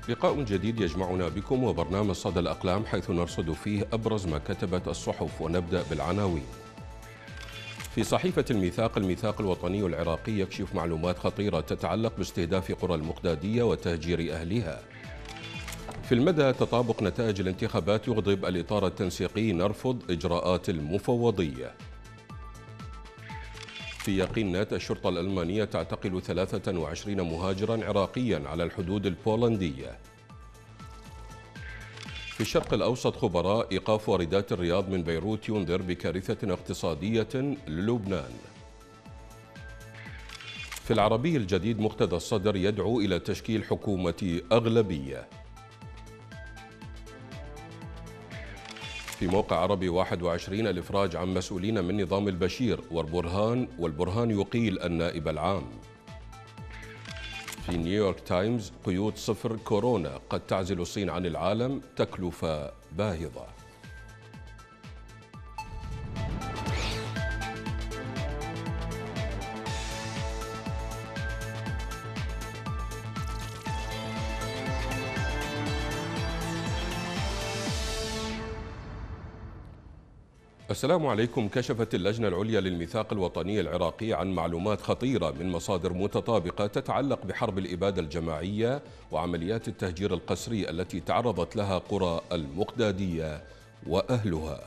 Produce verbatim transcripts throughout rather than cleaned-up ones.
لقاء جديد يجمعنا بكم وبرنامج صدى الأقلام، حيث نرصد فيه أبرز ما كتبت الصحف، ونبدأ بالعناوين. في صحيفة الميثاق، الميثاق الوطني العراقي يكشف معلومات خطيرة تتعلق باستهداف قرى المقدادية وتهجير أهلها. في المدى، تطابق نتائج الانتخابات يغضب الإطار التنسيقي، نرفض إجراءات المفوضية. في يقين نت، الشرطة الألمانية تعتقل ثلاثة وعشرين مهاجرا عراقيا على الحدود البولندية. في الشرق الأوسط، خبراء إيقاف واردات الرياض من بيروت ينذر بكارثة اقتصادية للبنان. في العربي الجديد، مقتدى الصدر يدعو إلى تشكيل حكومة أغلبية. في موقع عربي واحد وعشرين، الإفراج عن مسؤولين من نظام البشير والبرهان والبرهان يقيل النائب العام. في نيويورك تايمز، قيود صفر كورونا قد تعزل الصين عن العالم، تكلفة باهظة. السلام عليكم. كشفت اللجنة العليا للميثاق الوطني العراقي عن معلومات خطيرة من مصادر متطابقة تتعلق بحرب الإبادة الجماعية وعمليات التهجير القسري التي تعرضت لها قرى المقدادية وأهلها.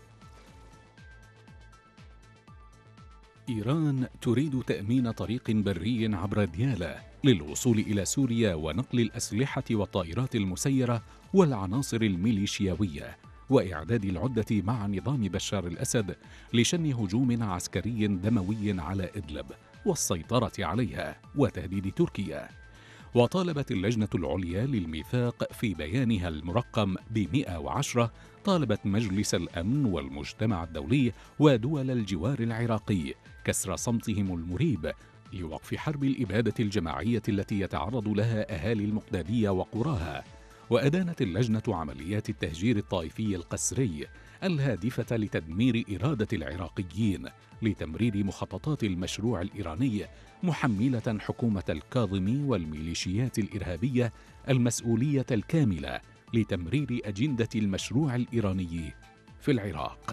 إيران تريد تأمين طريق بري عبر ديالى للوصول إلى سوريا ونقل الأسلحة والطائرات المسيرة والعناصر الميليشياوية، وإعداد العدة مع نظام بشار الأسد لشن هجوم عسكري دموي على إدلب والسيطرة عليها وتهديد تركيا. وطالبت اللجنة العليا للميثاق في بيانها المرقم ب مئة وعشرة، طالبت مجلس الأمن والمجتمع الدولي ودول الجوار العراقي كسر صمتهم المريب لوقف حرب الإبادة الجماعية التي يتعرض لها أهالي المقدادية وقراها. وأدانت اللجنة عمليات التهجير الطائفي القسري الهادفة لتدمير إرادة العراقيين لتمرير مخططات المشروع الإيراني، محملة حكومة الكاظمي والميليشيات الإرهابية المسؤولية الكاملة لتمرير أجندة المشروع الإيراني في العراق.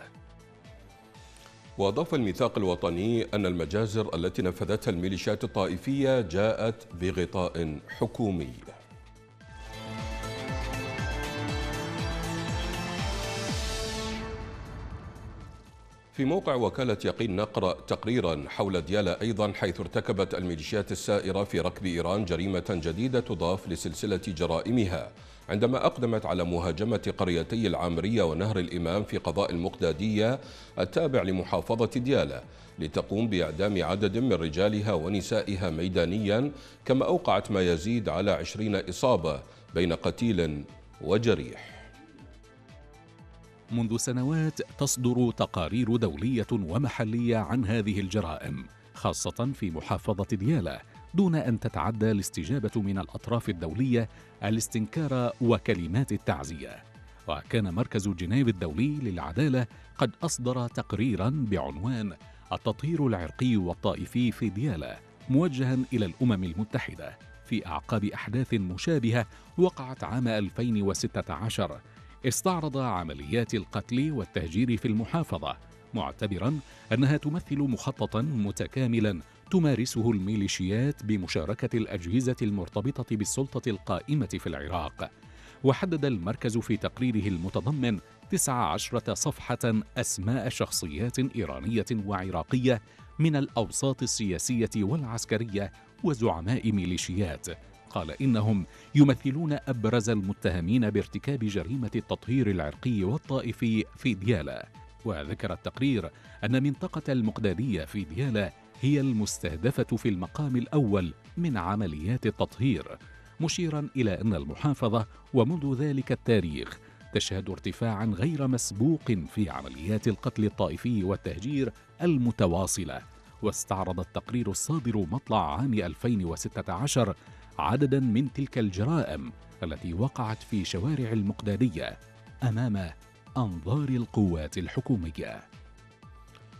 وأضاف الميثاق الوطني أن المجازر التي نفذتها الميليشيات الطائفية جاءت بغطاء حكومي. في موقع وكالة يقين نقرأ تقريرا حول ديالى أيضا، حيث ارتكبت الميليشيات السائرة في ركب إيران جريمة جديدة تضاف لسلسلة جرائمها، عندما أقدمت على مهاجمة قريتي العامرية ونهر الإمام في قضاء المقدادية التابع لمحافظة ديالى، لتقوم بإعدام عدد من رجالها ونسائها ميدانيا، كما أوقعت ما يزيد على عشرين إصابة بين قتيل وجريح. منذ سنوات تصدر تقارير دولية ومحلية عن هذه الجرائم، خاصة في محافظة ديالى، دون أن تتعدى الاستجابة من الأطراف الدولية الاستنكار وكلمات التعزية. وكان مركز جنيف الدولي للعدالة قد أصدر تقريرا بعنوان التطهير العرقي والطائفي في ديالى، موجها إلى الأمم المتحدة في أعقاب أحداث مشابهة وقعت عام ألفين وستة عشر. استعرض عمليات القتل والتهجير في المحافظة، معتبرا أنها تمثل مخططا متكاملا تمارسه الميليشيات بمشاركة الأجهزة المرتبطة بالسلطة القائمة في العراق. وحدد المركز في تقريره المتضمن تسع عشرة صفحة أسماء شخصيات إيرانية وعراقية من الأوساط السياسية والعسكرية وزعماء ميليشيات، قال إنهم يمثلون أبرز المتهمين بارتكاب جريمة التطهير العرقي والطائفي في ديالى. وذكر التقرير أن منطقة المقدادية في ديالى هي المستهدفة في المقام الأول من عمليات التطهير، مشيرا إلى أن المحافظة ومنذ ذلك التاريخ تشهد ارتفاعا غير مسبوق في عمليات القتل الطائفي والتهجير المتواصلة. واستعرض التقرير الصادر مطلع عام ألفين وستة عشر عددا من تلك الجرائم التي وقعت في شوارع المقدادية أمام أنظار القوات الحكومية.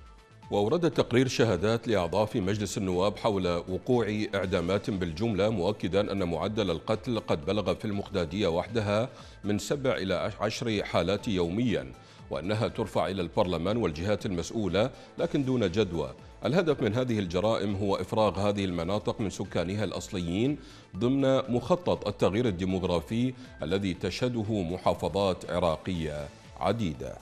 وأورد التقرير شهادات لأعضاء في مجلس النواب حول وقوع إعدامات بالجملة، مؤكدا أن معدل القتل قد بلغ في المخدادية وحدها من سبع إلى عشر حالات يوميا، وأنها ترفع إلى البرلمان والجهات المسؤولة لكن دون جدوى. الهدف من هذه الجرائم هو إفراغ هذه المناطق من سكانها الأصليين ضمن مخطط التغيير الديمغرافي الذي تشهده محافظات عراقية عديدة.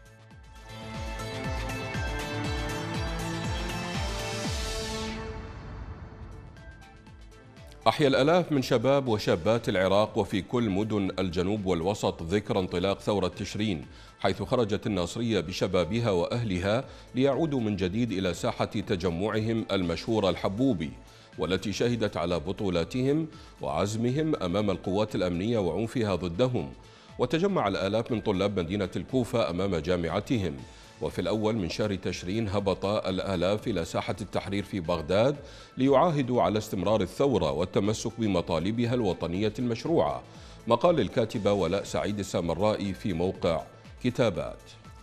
أحيا الآلاف من شباب وشابات العراق وفي كل مدن الجنوب والوسط ذكرى انطلاق ثورة تشرين، حيث خرجت الناصرية بشبابها وأهلها ليعودوا من جديد إلى ساحة تجمعهم المشهورة الحبوبي، والتي شهدت على بطولاتهم وعزمهم أمام القوات الأمنية وعنفها ضدهم. وتجمع الآلاف من طلاب مدينة الكوفة أمام جامعتهم. وفي الأول من شهر تشرين هبط الآلاف إلى ساحة التحرير في بغداد ليعاهدوا على استمرار الثورة والتمسك بمطالبها الوطنية المشروعة. مقال الكاتبة ولاء سعيد السامرائي في موقع كتابات.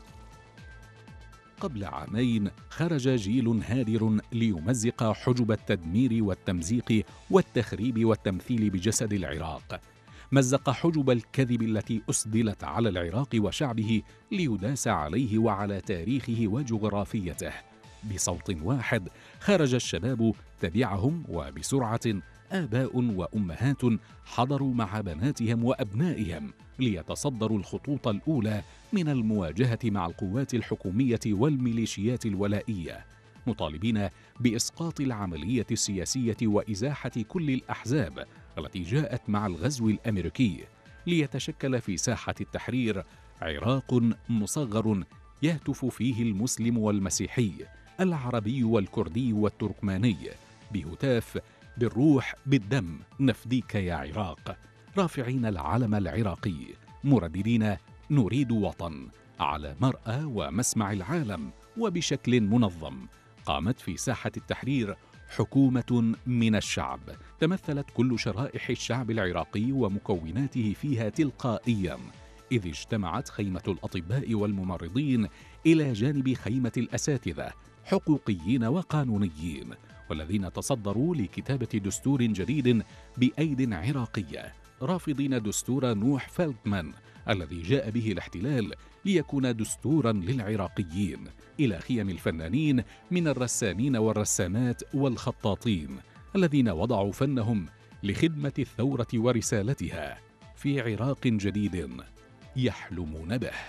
قبل عامين خرج جيل هادر ليمزق حجب التدمير والتمزيق والتخريب والتمثيل بجسد العراق. مزق حجب الكذب التي أسدلت على العراق وشعبه ليداس عليه وعلى تاريخه وجغرافيته. بصوت واحد خرج الشباب تبعهم، وبسرعة آباء وأمهات حضروا مع بناتهم وأبنائهم ليتصدروا الخطوط الأولى من المواجهة مع القوات الحكومية والميليشيات الولائية، مطالبين بإسقاط العملية السياسية وإزاحة كل الأحزاب التي جاءت مع الغزو الأمريكي، ليتشكل في ساحة التحرير عراق مصغر يهتف فيه المسلم والمسيحي، العربي والكردي والتركماني، بهتاف بالروح بالدم نفديك يا عراق، رافعين العلم العراقي مرددين نريد وطن، على مرأى ومسمع العالم وبشكل منظم. قامت في ساحة التحرير حكومة من الشعب، تمثلت كل شرائح الشعب العراقي ومكوناته فيها تلقائيا، إذ اجتمعت خيمة الأطباء والممرضين إلى جانب خيمة الأساتذة حقوقيين وقانونيين، والذين تصدروا لكتابة دستور جديد بأيد عراقية، رافضين دستور نوح فلتمان الذي جاء به الاحتلال ليكون دستورا للعراقيين، إلى خيم الفنانين من الرسامين والرسامات والخطاطين الذين وضعوا فنهم لخدمة الثورة ورسالتها في عراق جديد يحلمون به.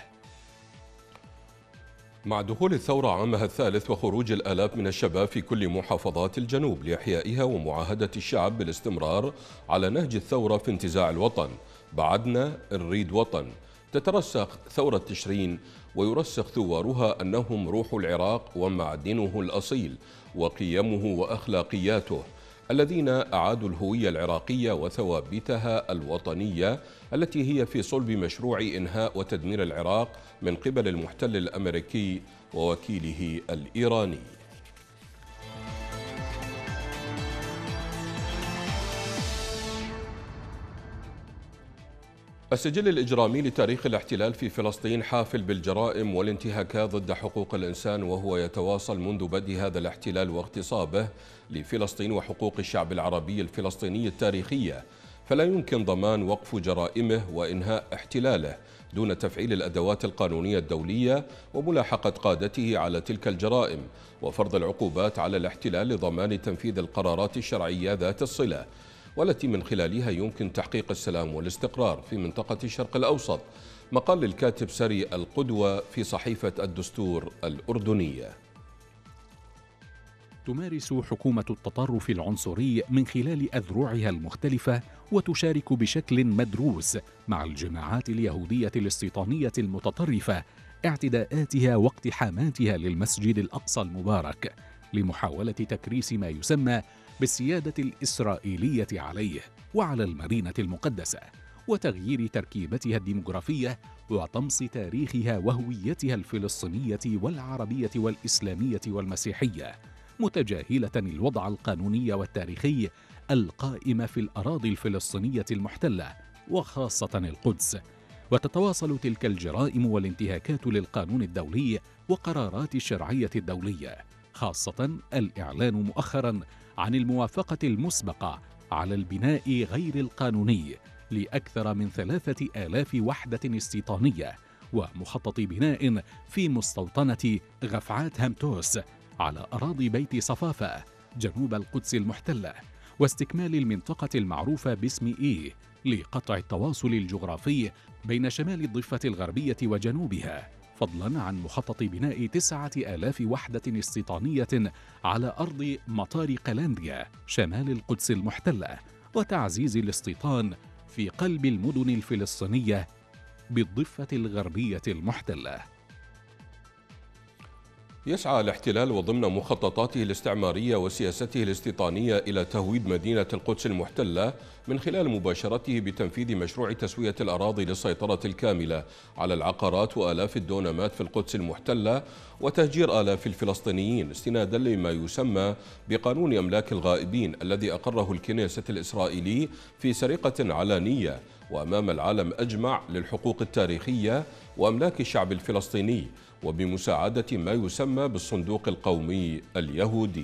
مع دخول الثورة عامها الثالث وخروج الآلاف من الشباب في كل محافظات الجنوب لإحيائها ومعاهدة الشعب بالاستمرار على نهج الثورة في انتزاع الوطن، بعدنا نريد وطن، تترسخ ثورة تشرين ويرسخ ثوارها أنهم روح العراق ومعدنه الأصيل وقيمه وأخلاقياته، الذين أعادوا الهوية العراقية وثوابتها الوطنية التي هي في صلب مشروع إنهاء وتدمير العراق من قبل المحتل الأمريكي ووكيله الإيراني. السجل الإجرامي لتاريخ الاحتلال في فلسطين حافل بالجرائم والانتهاكات ضد حقوق الإنسان، وهو يتواصل منذ بدء هذا الاحتلال واغتصابه لفلسطين وحقوق الشعب العربي الفلسطيني التاريخية، فلا يمكن ضمان وقف جرائمه وإنهاء احتلاله دون تفعيل الأدوات القانونية الدولية وملاحقة قادته على تلك الجرائم وفرض العقوبات على الاحتلال لضمان تنفيذ القرارات الشرعية ذات الصلة، والتي من خلالها يمكن تحقيق السلام والاستقرار في منطقة الشرق الأوسط. مقال للكاتب سري القدوة في صحيفة الدستور الأردنية. تمارس حكومة التطرف العنصري من خلال أذرعها المختلفة وتشارك بشكل مدروس مع الجماعات اليهودية الاستيطانية المتطرفة اعتداءاتها واقتحاماتها للمسجد الأقصى المبارك لمحاولة تكريس ما يسمى بالسيادة الإسرائيلية عليه وعلى المدينة المقدسة، وتغيير تركيبتها الديمغرافية وطمس تاريخها وهويتها الفلسطينية والعربية والإسلامية والمسيحية، متجاهلة الوضع القانوني والتاريخي القائم في الأراضي الفلسطينية المحتلة وخاصة القدس، وتتواصل تلك الجرائم والانتهاكات للقانون الدولي وقرارات الشرعية الدولية، خاصة الإعلان مؤخرا عن الموافقة المسبقة على البناء غير القانوني لأكثر من ثلاثة آلاف وحدة استيطانية ومخطط بناء في مستوطنة غفعات همتوس على أراضي بيت صفافة جنوب القدس المحتلة، واستكمال المنطقة المعروفة باسم إيه لقطع التواصل الجغرافي بين شمال الضفة الغربية وجنوبها، فضلا عن مخطط بناء تسعة آلاف وحدة استيطانية على أرض مطار قلانديا شمال القدس المحتلة، وتعزيز الاستيطان في قلب المدن الفلسطينية بالضفة الغربية المحتلة. يسعى الاحتلال وضمن مخططاته الاستعمارية وسياسته الاستيطانية إلى تهويد مدينة القدس المحتلة من خلال مباشرته بتنفيذ مشروع تسوية الأراضي للسيطرة الكاملة على العقارات وآلاف الدونمات في القدس المحتلة وتهجير آلاف الفلسطينيين استنادا لما يسمى بقانون أملاك الغائبين الذي أقره الكنيسة الإسرائيلي في سرقة علنية وأمام العالم أجمع للحقوق التاريخية وأملاك الشعب الفلسطيني وبمساعدة ما يسمى بالصندوق القومي اليهودي.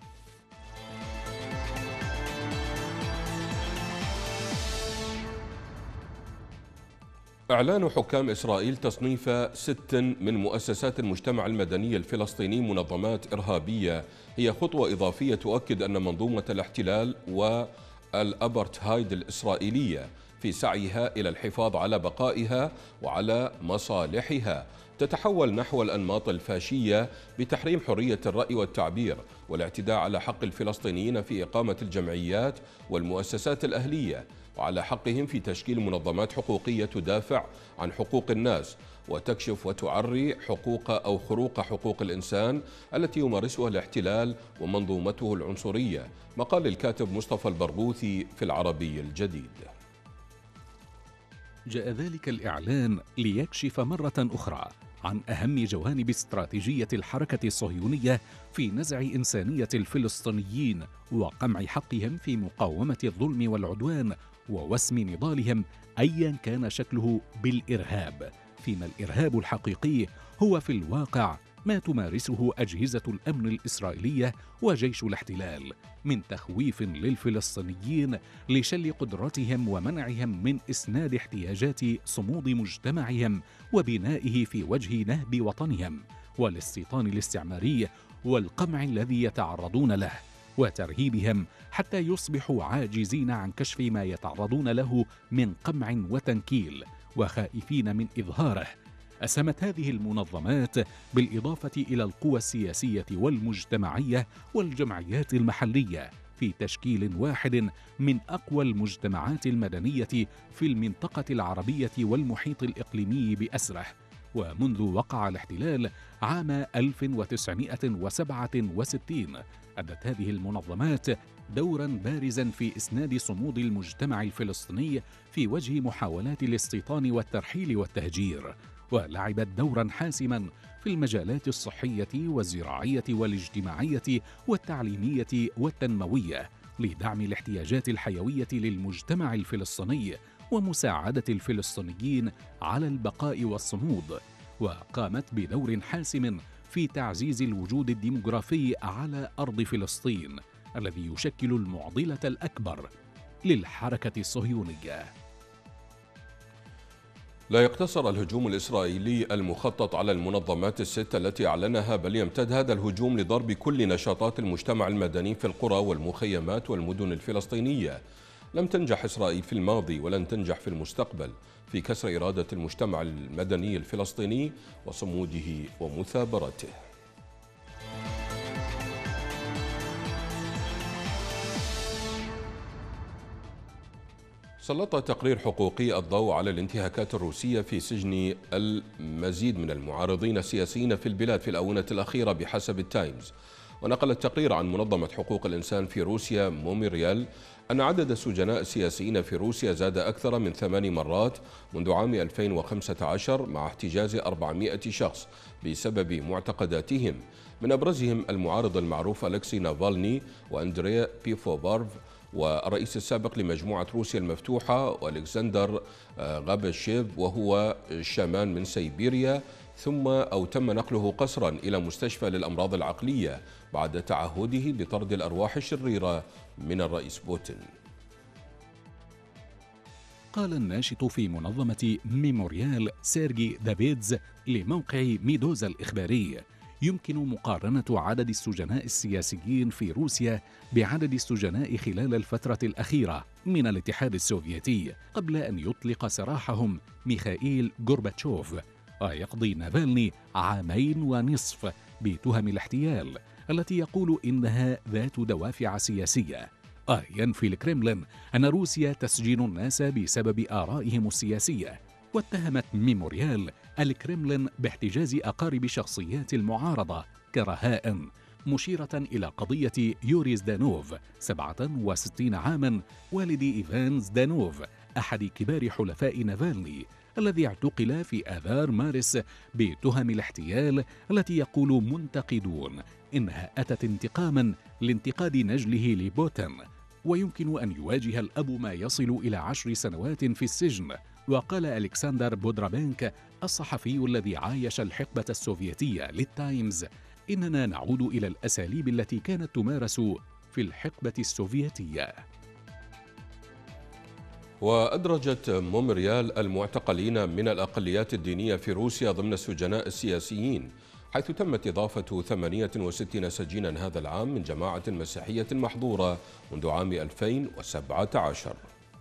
إعلان حكام إسرائيل تصنيف ست من مؤسسات المجتمع المدني الفلسطيني منظمات إرهابية هي خطوة إضافية تؤكد أن منظومة الاحتلال والأبرتهايد الإسرائيلية في سعيها إلى الحفاظ على بقائها وعلى مصالحها تتحول نحو الأنماط الفاشية بتحريم حرية الرأي والتعبير والاعتداء على حق الفلسطينيين في إقامة الجمعيات والمؤسسات الأهلية وعلى حقهم في تشكيل منظمات حقوقية تدافع عن حقوق الناس وتكشف وتعري حقوق أو خروق حقوق الإنسان التي يمارسها الاحتلال ومنظومته العنصرية. مقال الكاتب مصطفى البرغوثي في العربي الجديد. جاء ذلك الإعلان ليكشف مرة أخرى عن أهم جوانب استراتيجية الحركة الصهيونية في نزع إنسانية الفلسطينيين وقمع حقهم في مقاومة الظلم والعدوان ووسم نضالهم أيا كان شكله بالإرهاب، فيما الإرهاب الحقيقي هو في الواقع ما تمارسه أجهزة الأمن الإسرائيلية وجيش الاحتلال من تخويف للفلسطينيين لشل قدرتهم ومنعهم من إسناد احتياجات صمود مجتمعهم وبنائه في وجه نهب وطنهم والاستيطان الاستعماري والقمع الذي يتعرضون له وترهيبهم حتى يصبحوا عاجزين عن كشف ما يتعرضون له من قمع وتنكيل وخائفين من إظهاره. أسهمت هذه المنظمات بالإضافة إلى القوى السياسية والمجتمعية والجمعيات المحلية في تشكيل واحد من أقوى المجتمعات المدنية في المنطقة العربية والمحيط الإقليمي بأسره. ومنذ وقع الاحتلال عام ألف وتسعمائة وسبعة وستين أدت هذه المنظمات دورا بارزا في إسناد صمود المجتمع الفلسطيني في وجه محاولات الاستيطان والترحيل والتهجير، ولعبت دورا حاسما في المجالات الصحية والزراعية والاجتماعية والتعليمية والتنموية لدعم الاحتياجات الحيوية للمجتمع الفلسطيني ومساعدة الفلسطينيين على البقاء والصمود. وقامت بدور حاسم في تعزيز الوجود الديموغرافي على أرض فلسطين الذي يشكل المعضلة الأكبر للحركة الصهيونية. لا يقتصر الهجوم الإسرائيلي المخطط على المنظمات الست التي أعلنها، بل يمتد هذا الهجوم لضرب كل نشاطات المجتمع المدني في القرى والمخيمات والمدن الفلسطينية. لم تنجح إسرائيل في الماضي ولن تنجح في المستقبل في كسر إرادة المجتمع المدني الفلسطيني وصموده ومثابرته. سلط تقرير حقوقي الضوء على الانتهاكات الروسية في سجن المزيد من المعارضين السياسيين في البلاد في الآونة الأخيرة بحسب التايمز. ونقل التقرير عن منظمة حقوق الإنسان في روسيا موميريال أن عدد السجناء السياسيين في روسيا زاد أكثر من ثمان مرات منذ عام ألفين وخمسة عشر مع احتجاز أربعمائة شخص بسبب معتقداتهم، من أبرزهم المعارض المعروف أليكسي نافالني وأندريا بيفوبارف والرئيس السابق لمجموعة روسيا المفتوحة ألكسندر غاباشيف وهو شامان من سيبيريا، ثم أو تم نقله قسرا إلى مستشفى للأمراض العقلية بعد تعهده بطرد الأرواح الشريرة من الرئيس بوتين. قال الناشط في منظمة ميموريال سيرجي دافيدز لموقع ميدوزا الإخباري: يمكن مقارنة عدد السجناء السياسيين في روسيا بعدد السجناء خلال الفترة الأخيرة من الاتحاد السوفيتي قبل أن يطلق سراحهم ميخائيل غورباتشوف، ويقضي نافالني عامين ونصف بتهم الاحتيال التي يقول إنها ذات دوافع سياسية. آه ينفي الكرملين أن روسيا تسجين الناس بسبب آرائهم السياسية، واتهمت ميموريال الكرملين باحتجاز أقارب شخصيات المعارضة كرهائن، مشيرة إلى قضية يوري زدانوف سبعة وستين عاما والد إيفان زدانوف أحد كبار حلفاء نافالني الذي اعتقل في آذار مارس بتهم الاحتيال التي يقول منتقدون إنها أتت انتقاما لانتقاد نجله لبوتين، ويمكن أن يواجه الأب ما يصل إلى عشر سنوات في السجن. وقال ألكسندر بودرابينك الصحفي الذي عايش الحقبة السوفيتية للتايمز: إننا نعود إلى الأساليب التي كانت تمارس في الحقبة السوفيتية. وأدرجت ميموريال المعتقلين من الأقليات الدينية في روسيا ضمن السجناء السياسيين، حيث تمت إضافة ثمانية وستين سجينا هذا العام من جماعة مسيحية محظورة منذ عام ألفين وسبعة عشر.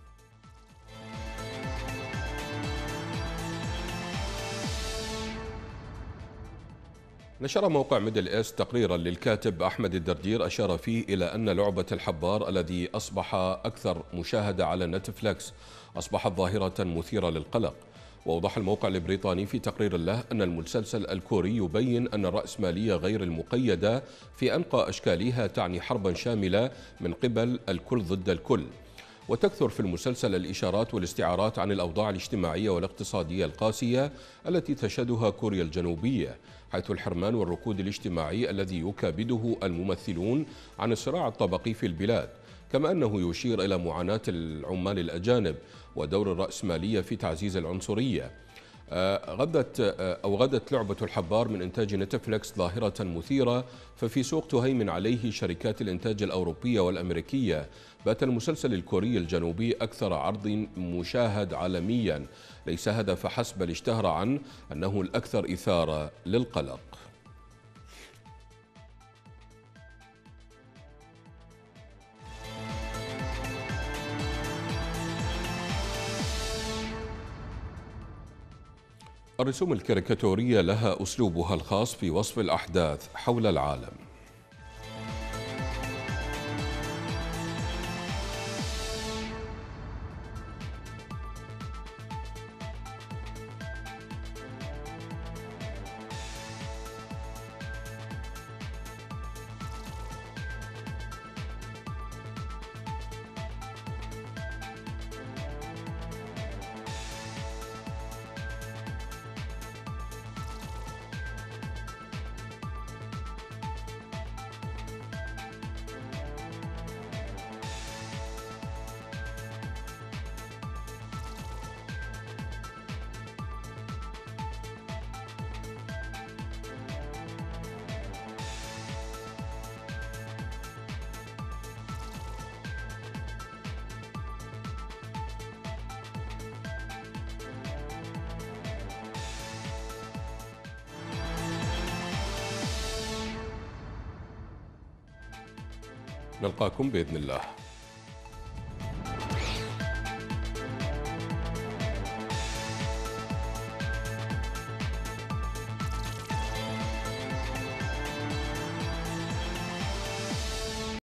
نشر موقع ميدل إيست تقريرا للكاتب أحمد الدردير أشار فيه إلى أن لعبة الحبار الذي أصبح أكثر مشاهدة على نتفليكس أصبحت ظاهرة مثيرة للقلق. وأوضح الموقع البريطاني في تقرير له أن المسلسل الكوري يبين أن الرأسمالية غير المقيدة في أنقى أشكالها تعني حربا شاملة من قبل الكل ضد الكل، وتكثر في المسلسل الإشارات والاستعارات عن الأوضاع الاجتماعية والاقتصادية القاسية التي تشهدها كوريا الجنوبية، حيث الحرمان والركود الاجتماعي الذي يكابده الممثلون عن الصراع الطبقي في البلاد، كما أنه يشير إلى معاناة العمال الأجانب ودور الرأسمالية في تعزيز العنصرية. غدت أو غدت لعبة الحبار من إنتاج نتفليكس ظاهرة مثيرة، ففي سوق تهيمن عليه شركات الإنتاج الأوروبية والأمريكية، بات المسلسل الكوري الجنوبي أكثر عرض مشاهد عالميا، ليس هذا فحسب بل اشتهر عنه أنه الأكثر إثارة للقلق. الرسوم الكاريكاتورية لها أسلوبها الخاص في وصف الأحداث حول العالم. نلقاكم بإذن الله.